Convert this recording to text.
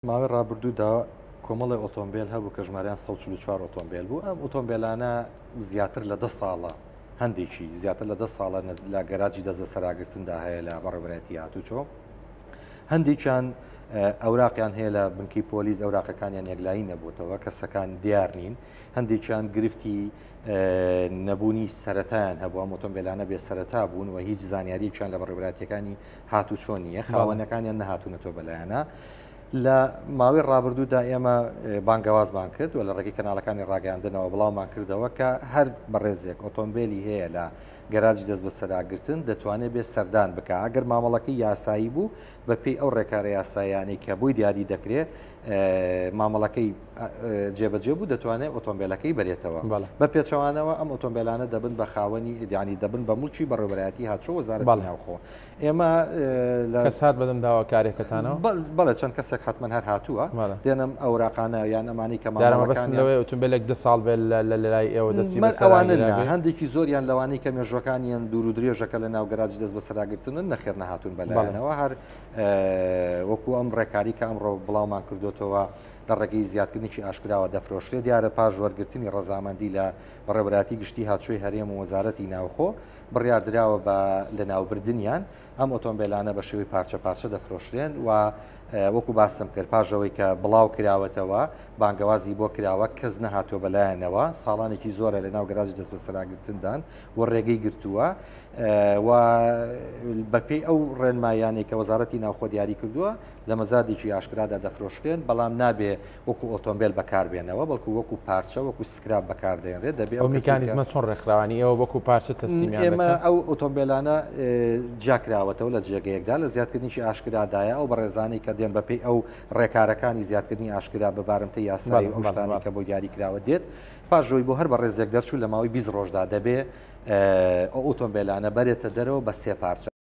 ماوەی ڕابردوودا کۆمەڵی ئۆتۆمبیل هەبوو کە ژمارەیان 144 ئۆتۆمبیل بوو. ئەم ئۆتۆمبیلانە زیاتر لە 10 ساڵە هەندێکی زیاتر لە 10 ساڵە لە گەراجی دەست بە سەراگرتندا هەیە لە بەڕێوەبەرەتی هاتوچۆ. هەندێکیان ئەوراقیان هەیە لە بنکەی پۆلیس، ئەوراقەکانیان یەکلایی نەبووتەوە، کەسەکان دیار نین. هەندێکیان گرفتی نەبوونی سەرەتایان هەبووە، ئۆتۆمبیلانە بێ سەرەتا بوون و هیچ زانیاریەکیان لە بەڕێوەبەرەتیەکانی هاتوچۆ نییە، خاوەنەکانیان نەهاتوونەتەوە بەلایەنە. لە ماوەی ڕابردوودا ئێمە بانگەوازمان کرد و لە ڕێگەی کەناڵەکانی ڕاگەاندنەوە بڵاومان کردەوە کە هەر بەڕێزێک ئۆتۆمبیلی هەیە لە گەراجی دەست بە سەراگرتن دەتوانێت بێ سەردان بکە. ئەگەر مامەڵەکەی یاسایی بوو بەپێی ئەو ڕێکارە یاساییانەی کە بووی دیاری دەکرێت مامەڵەکەی جێبەجێ بوو دەتوانێت ئۆتۆمبیلەکەی بەرێتەوە. بە پێچەوانەوە ئەم ئۆتۆمبیلانە دەبن بە خاوەنی دیانی دەبن بە مولکی بەڕێوەبەرەتی هاتوچۆ وەزارەتی ناوخۆ. ئێمە کەس هات بەدەم داوا کارێکەکانەوە بەڵێ چەند کەسێک حتمما هەر هاتووە دێنم ئەوراقانە یان ئەمانی کە بەسمەوەی ئۆتۆمبیلێک 2 ساڵ بێت لە لای ئێوە دەستی هەندێکی زۆریان لەوانەی کە مێژوەکانیان دوور و درێژەکە لە ناو گەراجی دەست بە سەراگرتنن نەخێر نەهاتوون بەلایەنەوە هەر وەکو ئەم ڕێکاری کە ئەمڕۆ بڵاومان کردوتەوە لە ڕێگەی زیادکردنیی ئاشکراوە دەفرۆشتێت دیارە پاش وەرگرتنی ڕەزامەندی لە بەڕێوەبەرەتی گشتی هاتوچۆی هەرێم و وەزارەتی ناوخۆ بڕیاردراوە لە ناوبردنیان ئەم ئۆتۆمبیلانە بە شێوەی پارچە پارچە دەفرۆشرێن و وەکو باسم کرد پاژەوەی کە بڵاو کراوەتەوە بانگەوازی بۆ کراوە کەس نەهاتوە بەلایەنەوە ساڵانێکی زۆرە لە ناو گەراجی دەست بە سەراگرتندان و ڕێگەی گرتووە و بەپێی ئەو ڕێنمایانەی کە وەزارەتی ناوخۆ دیاری کردووە لە مەزادێکی ئاشکرادا دەفرۆشرێن بەڵام نابێ وەکو ئۆتۆمبیل بەکاربێنەوە بەڵکو وەکو پارچە وەکو سکراب بەکاردێنرێت دەبێت ئەو میکانیزمە چۆن ڕێکخراوانی ئەوە وەکو پارچە تەستیمیان ئێمە ئەو ئۆتۆمبیلانە جاکراوەتەوە لە جێگەیەکدا لە زیادکردنیی ئاشکرادایە ئەو بەڕێزانەی کە دێن بەپێی ئەو ڕێکارەکانی زیادکردنی ئاشکرا بە بارمتە یاسایی ئەوشتانی کە بۆ دیاری کراوە دێت پاشۆی بۆ هەر بە ڕێزێک دەرچوو لە ماوەی 20 ڕۆژدا دەبێ ئەو ئۆتۆمبیلانە بەرێتە دەرەوە بە 3 پارچە